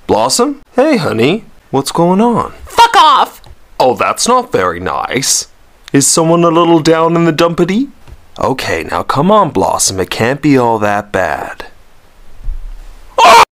Blossom? Hey, honey. What's going on? Fuck off! Oh, that's not very nice. Is someone a little down in the dumpity? Okay, now come on, Blossom. It can't be all that bad.